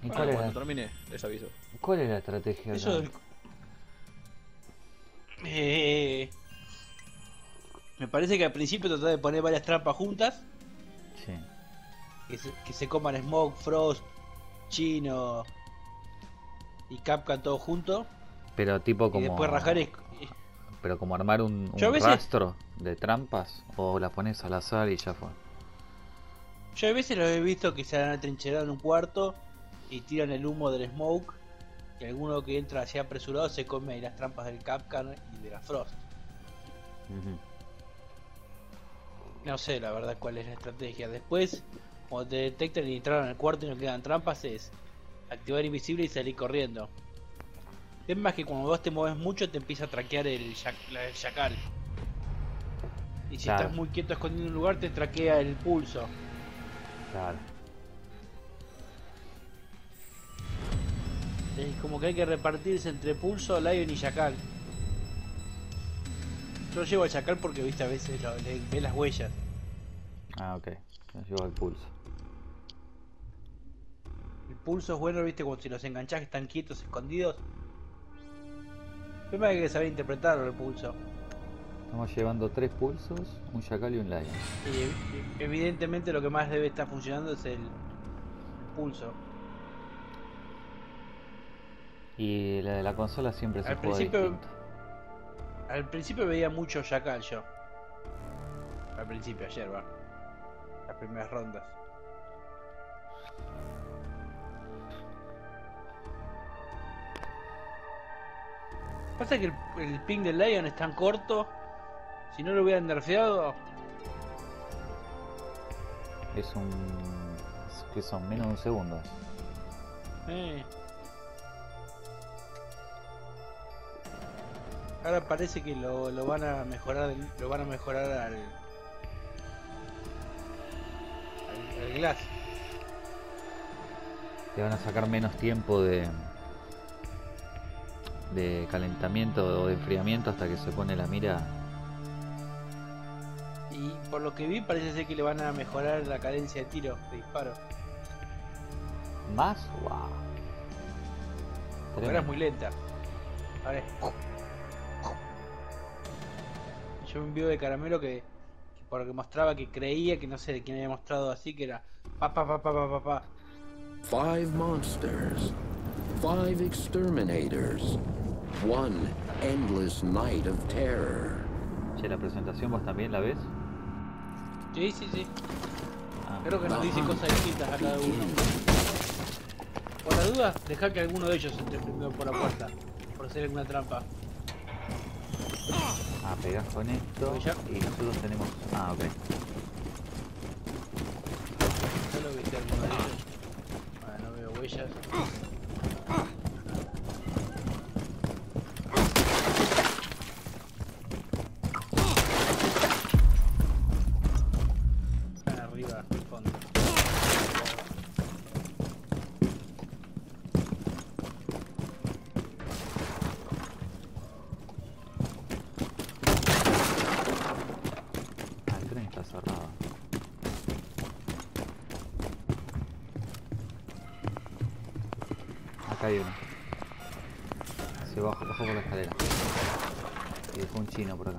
¿Y Bueno, cuando termine, les aviso. cuál es la estrategia Eso acá? del... Eh, me parece que al principio tratar de poner varias trampas juntas. Sí. Que se coman Smoke, Frost, Chino y Capcan todos juntos. Pero tipo Y después rajar como... y... Pero como armar Yo a un veces... rastro de trampas. O las pones al azar y ya fue. Yo a veces los he visto que se han atrincherado en un cuarto y tiran el humo del Smoke. Y alguno que entra así apresurado se come ahí las trampas del Capcan y de la Frost. Ujú. No sé la verdad cuál es la estrategia. Después, cuando te detectan y entraron al cuarto y no quedan trampas, es activar invisible y salir corriendo. Es más que cuando vos te mueves mucho te empieza a traquear el Chacal. Y si Claro. estás muy quieto escondido en un lugar te traquea el pulso. Claro. Es como que hay que repartirse entre pulso, Lion y Chacal. Yo llevo al Chacal porque viste a veces le ve las huellas. Ah, ok. Nos llevo al pulso. El pulso es bueno, viste, como si los enganchás que están quietos, escondidos. Pero hay que saber interpretarlo el pulso. Estamos llevando 3 pulsos, un Chacal y un Lion. Y evidentemente lo que más debe estar funcionando es el pulso. Y la de la consola siempre se Al juega principio, distinto. al principio veía mucho Chacal yo. Al principio, ayer va. Las primeras rondas. Pasa que el ping del Lion es tan corto. Si no lo hubieran nerfeado, Es un... que son menos de un segundo. eh. Ahora parece que lo van a mejorar, lo van a mejorar al Glass. Le van a sacar menos tiempo de calentamiento o de enfriamiento hasta que se pone la mira. Y por lo que vi parece ser que le van a mejorar la cadencia de tiro, de disparo. ¿Más? ¡Wow! Porque ahora es muy lenta. Ahora es... Yo vi un video de Caramelo que por lo que mostraba que creía que no sé de quién había mostrado así que era pa pa pa pa pa pa pa. 5 monsters, 5 exterminators, 1 endless night of terror. Che, la presentación vos también la ves. Sí, sí, sí. Ah, Creo que nos dice cosas distintas a cada uno. Por la duda, dejar que alguno de ellos entre primero por la puerta. Por hacer alguna trampa. pegás con esto Ya. y nosotros tenemos... Ah, ok. Solo viste alguno de ellos. Ah, no veo huellas. Están arriba, al fondo. Ah, el tren está cerrado. Acá hay uno. Se bajó por la escalera. Y dejó un chino por acá.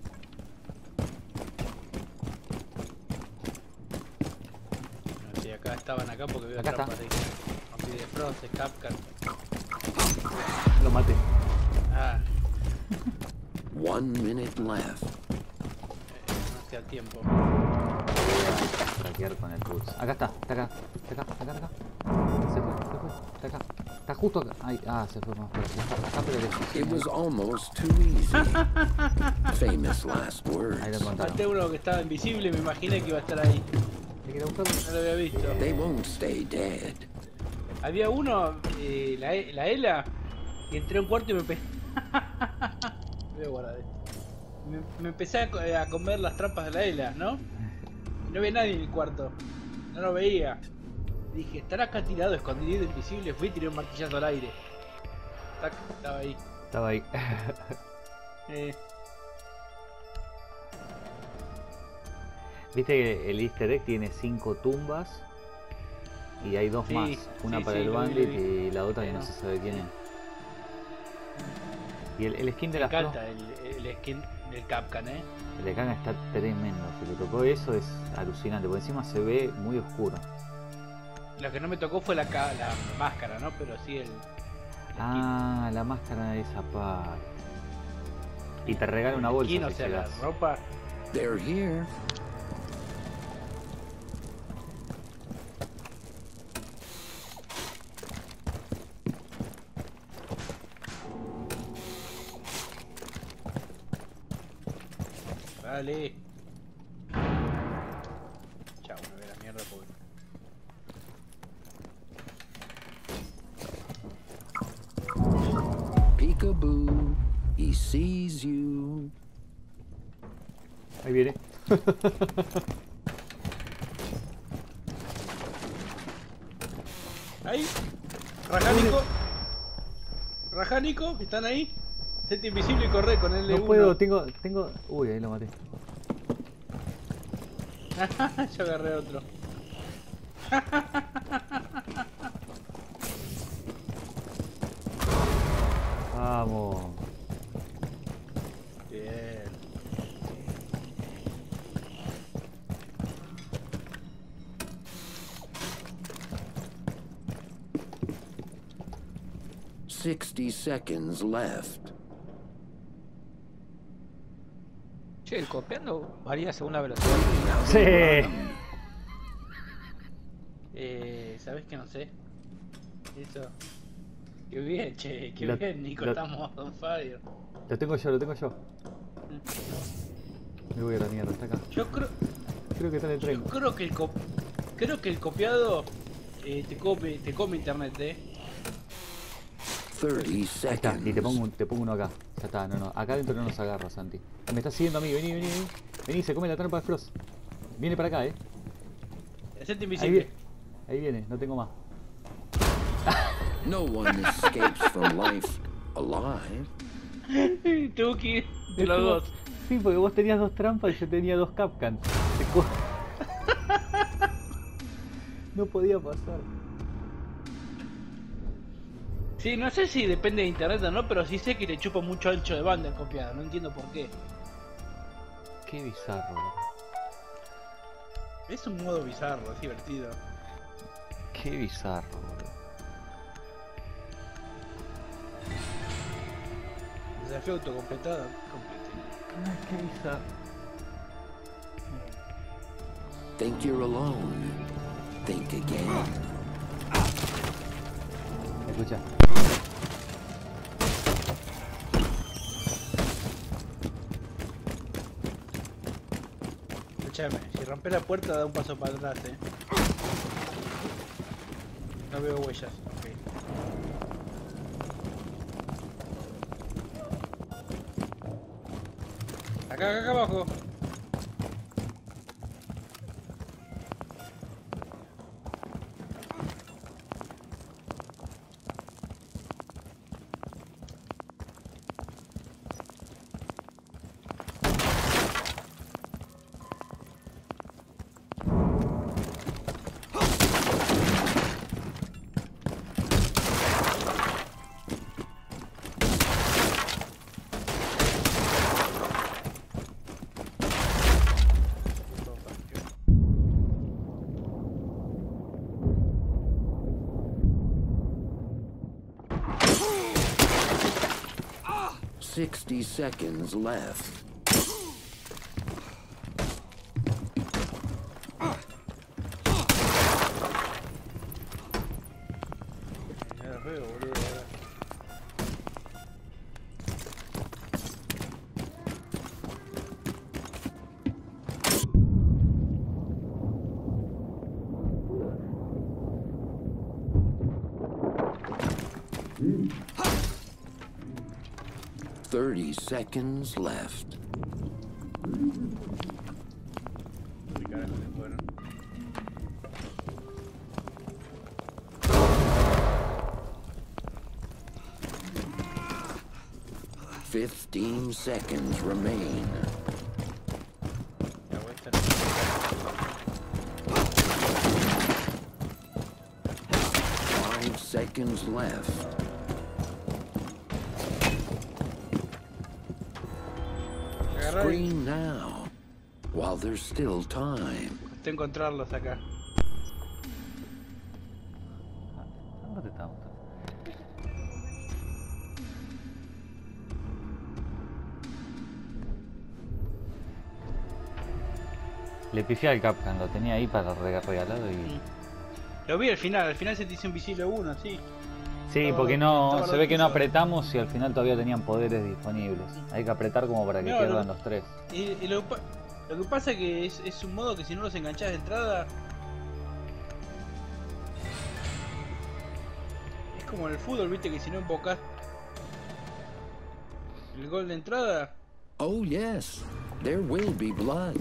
No sé, acá estaban acá porque veo Acá trampas ahí. Aunque de Frost, de Capcan. Lo maté. Ah, 1 minute left. no queda tiempo. Voy a traquear con el pulso. Acá está acá. Está acá, está acá, está acá. Se fue, está acá. Está justo acá. Ay, ah, se fue más por aquí. Acá, pero lejos. It was almost too easy. Famous last Ahí lo words. encontraron. Falté uno que estaba invisible y me imaginé que iba a estar ahí. ¿Te quiero buscarlo? No lo había visto. They won't stay dead. Había uno, la Ela, que entré a un cuarto y me empecé. Voy a guardar esto. Me empecé a comer las trampas de la Ela, ¿no? Y no había nadie en el cuarto. No lo veía. Dije, estará acá tirado, escondido, invisible. Fui y tiré un martillazo al aire. Tac, estaba ahí. Estaba ahí. Viste que el easter egg tiene 5 tumbas Y hay dos Sí, más. Una sí, para sí, el lo vi, Bandit lo vi. y la otra que no se sabe quién es. Y el skin de Me la flor, encanta el skin del Capcan, el de Kanga está tremendo. Si te tocó eso es alucinante, porque encima se ve muy oscuro. Lo que no me tocó fue la máscara, ¿no? Pero sí el Ah, la máscara de esa parte. Y te regala una bolsa skin, o si sea, la llegas. ropa. They're here. Dale. Chao, me ve la mierda porque... Peekaboo. He sees you. Ahí viene. Ahí. Rajánico. Rajánico, ¿están ahí? Sete invisible y corre con el L1. No puedo, tengo... Uy, ahí lo maté. Yo agarré otro. Vamos. Bien. $60 seconds left. Che, el copiando varía según la velocidad. Sí. ¿Sabes que no sé? Eso. Qué bien, che, qué Lo- bien, Nico, lo- estamos on fire. Lo tengo yo, lo tengo yo. Me voy a la mierda, está acá. Yo creo, Creo que está en el tren. yo creo que el copiado te come internet, 30 Ahí está, y seconds. te pongo uno acá. Ya está, no. Acá adentro no nos agarra, Santi. Me está siguiendo a mí, vení. Vení, se come la trampa de Frost. Viene para acá, Sete Ahí invisible. viene, ahí viene, no tengo más. No one escapes from life alive. Tuve que ir de los dos. Sí, porque vos tenías dos trampas y yo tenía dos Capcan. No podía pasar. Sí, no sé si depende de internet o no, pero sí sé que le chupa mucho ancho de banda el copiado, no entiendo por qué. Qué bizarro. Es un modo bizarro, es divertido. Qué bizarro, boludo. Desafío autocompletado, complete. Qué bizarro. Think you're alone. Think again. Escucha. Escuchame, si rompes la puerta da un paso para atrás, No veo huellas, ok. Acá abajo. $60 seconds left. Ya veo, boludo. Ahora. $30 seconds left. Uy, carajo, se fueron. $15 seconds remain. La vuelta no. seconds left. Agarrar y Scream now, while there's still time. costó encontrarlos acá. ¿Dónde estamos? Le pifié al Capcom, lo tenía ahí para regalado y... Lo vi al final se te hizo invisible uno, sí. Sí, Estaba- porque no, estaba se ve que no loco. apretamos y al final todavía tenían poderes disponibles. Hay que apretar como para que No, pierdan no. los tres. Y lo que pasa es que es un modo que si no los enganchás de entrada. Es como en el fútbol, viste, que si no invocás el gol de entrada. Oh yes, there will be blood.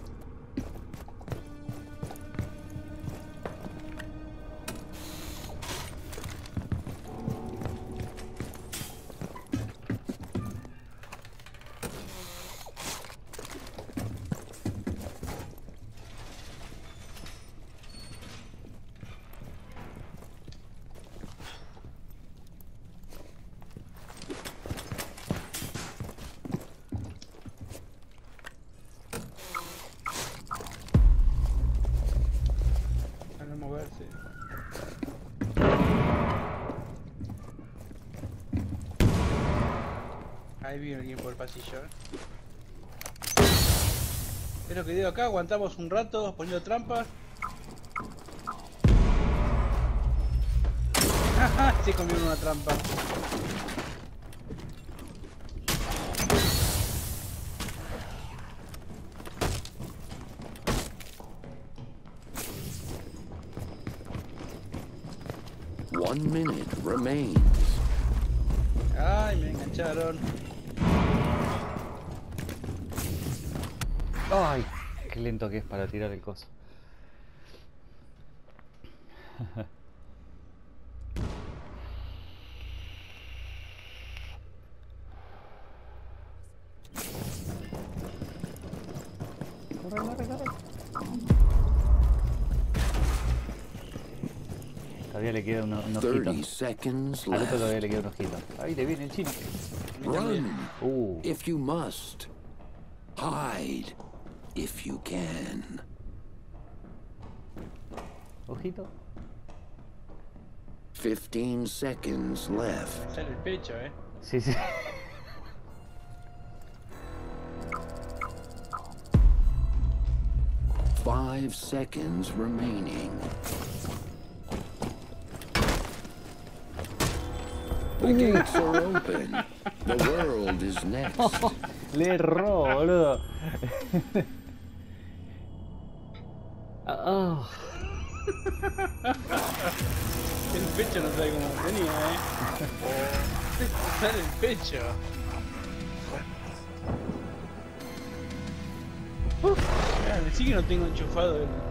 Para no moverse. Ahí viene alguien por el pasillo, Es lo que digo acá, aguantamos un rato poniendo trampas. Se comieron una trampa. One minute remains. Ay, me engancharon. ¡Ay! Qué lento que es para tirar el coso. Corre, corre, corre. Todavía le queda un ojito. 30 seconds Al otro todavía left. le queda un ojito. Ahí le viene el chino. Run if you must. Hide if you can. Ojito. 15 seconds left. Sale el pecho, Sí, sí. Five seconds remaining. The gates are open. The world is next. Le erró, boludo. Oh. El pecho no sabe cómo venía, Sale el pecho. Mirá, sí que no tengo enchufado el